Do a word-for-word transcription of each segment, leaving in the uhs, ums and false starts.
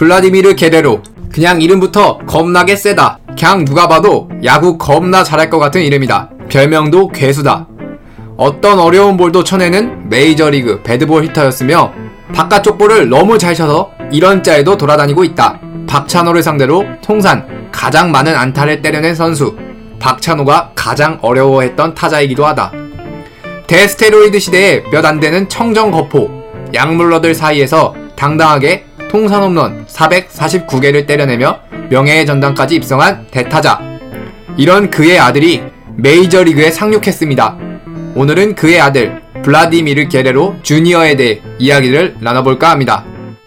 블라디미르 게레로. 그냥 이름부터 겁나게 세다. 그냥 누가 봐도 야구 겁나 잘할 것 같은 이름이다. 별명도 괴수다. 어떤 어려운 볼도 쳐내는 메이저리그 배드볼 히터였으며 바깥쪽 볼을 너무 잘 쳐서 이런 짤도 돌아다니고 있다. 박찬호를 상대로 통산 가장 많은 안타를 때려낸 선수. 박찬호가 가장 어려워했던 타자이기도 하다. 대스테로이드 시대에 몇 안되는 청정거포 약물러들 사이에서 당당하게 통산 홈런 사백사십구 개를 때려내며 명예의 전당까지 입성한 대타자. 이런 그의 아들이 메이저리그에 상륙했습니다. 오늘은 그의 아들 블라디미르 게레로 주니어에 대해 이야기를 나눠볼까 합니다.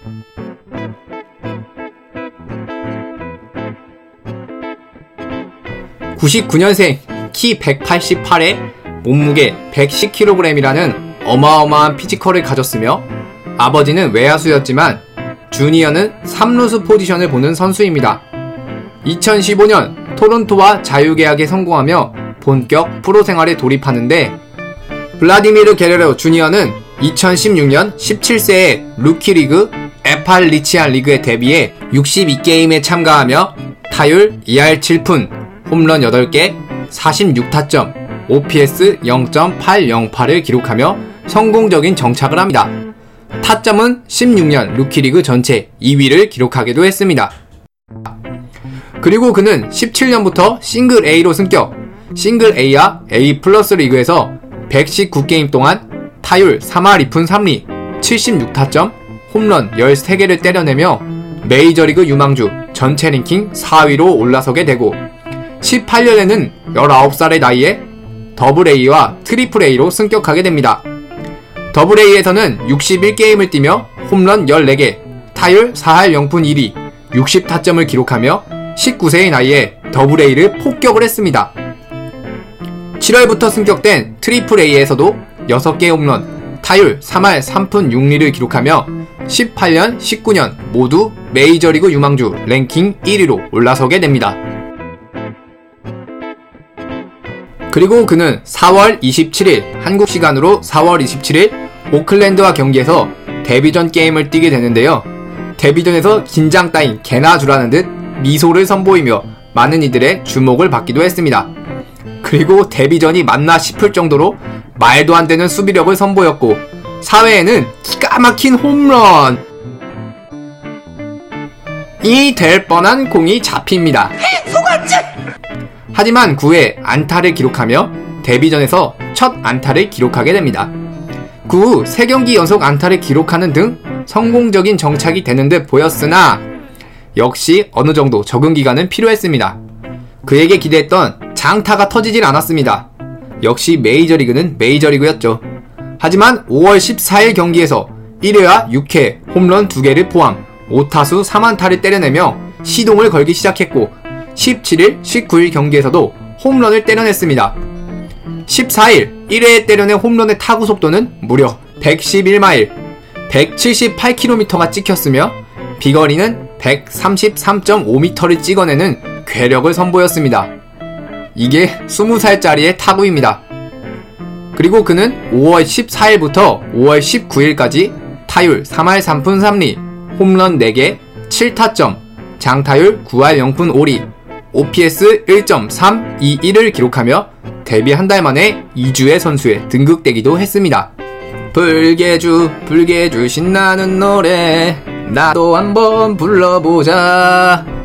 구십구 년생, 키 백팔십팔에 몸무게 백십 킬로그램이라는 어마어마한 피지컬을 가졌으며 아버지는 외야수였지만 주니어는 삼루수 포지션을 보는 선수입니다. 이천십오 년 토론토와 자유계약에 성공하며 본격 프로 생활에 돌입하는데 블라디미르 게레로 주니어는 이천십육 년 십칠 세에 루키리그 에팔리치안 리그에 데뷔해 육십이 게임에 참가하며 타율 이 할 칠 푼, 홈런 여덟 개, 사십육 타점, 오피에스 영 점 팔영팔을 기록하며 성공적인 정착을 합니다. 타점은 십육 년 루키리그 전체 이 위를 기록하기도 했습니다. 그리고 그는 십칠 년부터 싱글 A로 승격, 싱글 A와 A 플러스 리그에서 백십구 게임 동안 타율 삼 할 이 푼 삼 리, 칠십육 타점, 홈런 열세 개를 때려내며 메이저리그 유망주 전체 랭킹 사 위로 올라서게 되고 십팔 년에는 열아홉 살의 나이에 더블 A와 트리플 A로 승격하게 됩니다. 더블 A에서는 육십일 게임을 뛰며 홈런 열네 개, 타율 사 할 영 푼 일 리, 육십 타점을 기록하며 십구 세의 나이에 더블 A를 폭격을 했습니다. 칠월부터 승격된 트리플 A에서도 여섯 개 홈런, 타율 삼 할 삼 푼 육 리를 기록하며 십팔 년, 십구 년 모두 메이저리그 유망주 랭킹 일 위로 올라서게 됩니다. 그리고 그는 사월 이십칠일 한국 시간으로 사월 이십칠일 오클랜드와 경기에서 데뷔전 게임을 뛰게 되는데요. 데뷔전에서 긴장 따윈 개나 주라는 듯 미소를 선보이며 많은 이들의 주목을 받기도 했습니다. 그리고 데뷔전이 맞나 싶을 정도로 말도 안 되는 수비력을 선보였고 사 회에는 기가 막힌 홈런! 이 될 뻔한 공이 잡힙니다. 하지만 구 회 안타를 기록하며 데뷔전에서 첫 안타를 기록하게 됩니다. 그 후 세 경기 연속 안타를 기록하는 등 성공적인 정착이 되는 듯 보였으나 역시 어느 정도 적응 기간은 필요했습니다. 그에게 기대했던 장타가 터지질 않았습니다. 역시 메이저리그는 메이저리그였죠. 하지만 오월 십사일 경기에서 일 회와 육 회 홈런 두 개를 포함 오 타수 삼 안타를 때려내며 시동을 걸기 시작했고 십칠일, 십구일 경기에서도 홈런을 때려냈습니다. 십사일 일 회에 때려낸 홈런의 타구 속도는 무려 백십일 마일, 백칠십팔 킬로미터가 찍혔으며 비거리는 백삼십삼 점 오 미터를 찍어내는 괴력을 선보였습니다. 이게 스무 살짜리의 타구입니다. 그리고 그는 오월 십사일부터 오월 십구일까지 타율 삼 할 삼 푼 삼 리, 홈런 네 개, 칠 타점, 장타율 구 할 영 푼 오 리, 오피에스 일 점 삼이일을 기록하며 데뷔 한 달 만에 이주의 선수에 등극되기도 했습니다. 불개주 불개주 신나는 노래 나도 한번 불러보자.